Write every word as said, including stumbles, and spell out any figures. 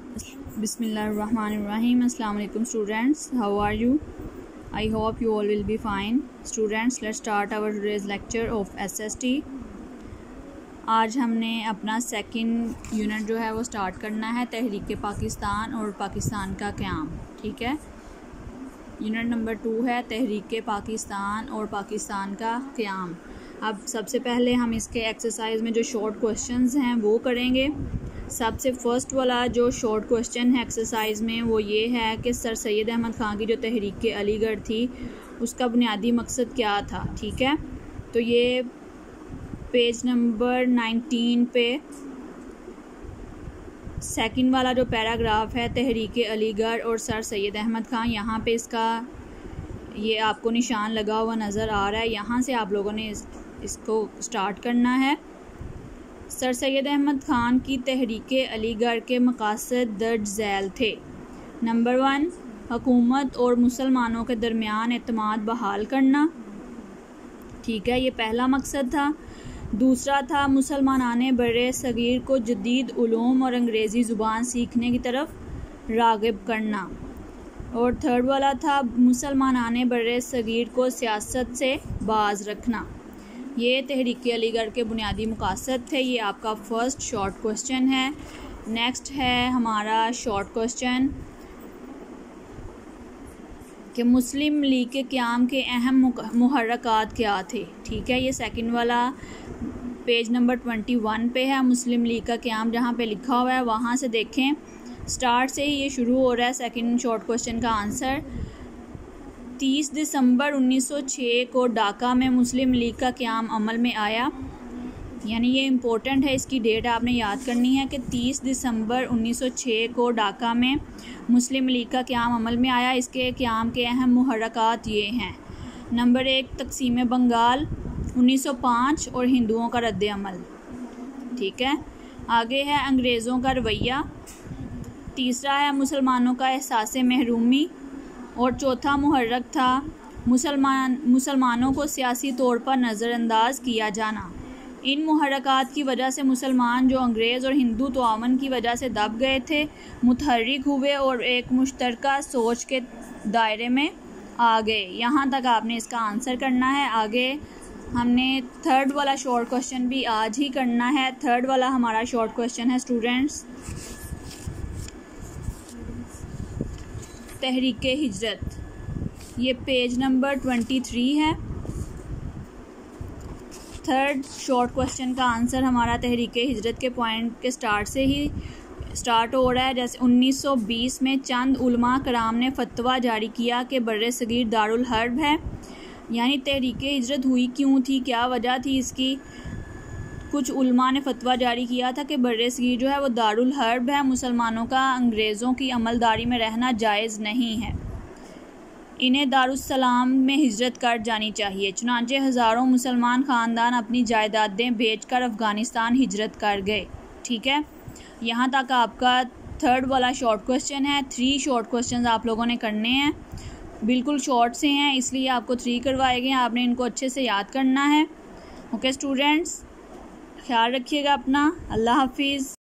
Bismillahirrahmanirrahim. Assalamu alaikum students. How are you? I hope you all will be fine. Students, let's start our today's lecture of S S T. आज हमने अपना second unit जो है वो start करना है, तहरीक पाकिस्तान और पाकिस्तान का क़याम. ठीक है, यूनिट नंबर टू है तहरीक पाकिस्तान और पाकिस्तान का क़याम. अब सबसे पहले हम इसके एक्सरसाइज में जो शॉर्ट क्वेश्चंस हैं वो करेंगे. सबसे फर्स्ट वाला जो शॉर्ट क्वेश्चन है एक्सरसाइज में वो ये है कि सर सैयद अहमद ख़ान की जो तहरीक अलीगढ़ थी उसका बुनियादी मकसद क्या था. ठीक है, तो ये पेज नंबर नाइनटीन पे सेकंड वाला जो पैराग्राफ है तहरीक अलीगढ़ और सर सैयद अहमद ख़ान, यहाँ पे इसका ये आपको निशान लगा हुआ नज़र आ रहा है. यहाँ से आप लोगों ने इस, इसको स्टार्ट करना है. सर सैयद अहमद ख़ान की तहरीक अलीगढ़ के मकासद दर्ज झैल थे. नंबर वन, हुकूमत और मुसलमानों के दरमियान एतमाद बहाल करना. ठीक है, ये पहला मकसद था. दूसरा था मुसलमानाने बरे सगीर को जदीद उलूम और अंग्रेज़ी ज़ुबान सीखने की तरफ राग़िब करना. और थर्ड वाला था मुसलमानाने बरे सगीर को सियासत से बाज रखना. ये तहरीक अलीगढ़ के बुनियादी मकासद थे. ये आपका फर्स्ट शॉर्ट क्वेश्चन है. नेक्स्ट है हमारा शॉर्ट क्वेश्चन कि मुस्लिम लीग के क़याम के अहम मुहर्रकात क्या थे. ठीक है, ये सेकंड वाला पेज नंबर ट्वेंटी वन पे है. मुस्लिम लीग का क़याम जहाँ पे लिखा हुआ है वहाँ से देखें, स्टार्ट से ही ये शुरू हो रहा है. सेकंड शॉर्ट क्वेश्चन का आंसर तीस दिसंबर उन्नीस सौ छह को ढाका में मुस्लिम लीग का क़याम अमल में आया. यानी ये इम्पोर्टेंट है, इसकी डेट आपने याद करनी है कि तीस दिसंबर उन्नीस सौ छह को ढाका में मुस्लिम लीग का क़याम अमल में आया. इसके क़याम के अहम मुहर्रकात ये हैं. नंबर एक, तकसीम बंगाल उन्नीस सौ पाँच और हिंदुओं का रद्द अमल. ठीक है, आगे है अंग्रेज़ों का रवैया. तीसरा है मुसलमानों का एहसास महरूमी. और चौथा मुहर्रक था मुसलमान मुसलमानों को सियासी तौर पर नज़रअंदाज किया जाना. इन मुहर्रकात की वजह से मुसलमान जो अंग्रेज़ और हिंदू तआवन की वजह से दब गए थे मुतहर्रिक हुए और एक मुश्तरका सोच के दायरे में आ गए. यहाँ तक आपने इसका आंसर करना है. आगे हमने थर्ड वाला शॉर्ट क्वेश्चन भी आज ही करना है. थर्ड वाला हमारा शॉर्ट क्वेश्चन है स्टूडेंट्स, तहरीक हिजरत. ये पेज नंबर ट्वेंटी थ्री है. थर्ड शॉर्ट क्वेश्चन का आंसर हमारा तहरीक हिजरत के पॉइंट के स्टार्ट से ही स्टार्ट हो रहा है. जैसे उन्नीस सौ बीस में चंद उलमा कराम ने फतवा जारी किया कि बर्रे सगीर दारुल हर्ब है. यानी तहरीक हिजरत हुई क्यों थी, क्या वजह थी इसकी. कुछ उलमा ने फतवा जारी किया था कि बर्रे सगीर जो है वो दारुल हर्ब है, मुसलमानों का अंग्रेज़ों की अमलदारी में रहना जायज़ नहीं है, इन्हें दारुस्सलाम में हिजरत कर जानी चाहिए. चुनांचे हज़ारों मुसलमान ख़ानदान अपनी जायदादें बेचकर अफ़गानिस्तान हिजरत कर गए. ठीक है, यहाँ तक आपका थर्ड वाला शॉर्ट क्वेश्चन है. थ्री शॉर्ट क्वेश्चन आप लोगों ने करने हैं, बिल्कुल शॉर्ट से हैं इसलिए आपको थ्री करवाए गए. आपने इनको अच्छे से याद करना है. ओके स्टूडेंट्स, ख्याल रखिएगा अपना. अल्लाह हाफिज़.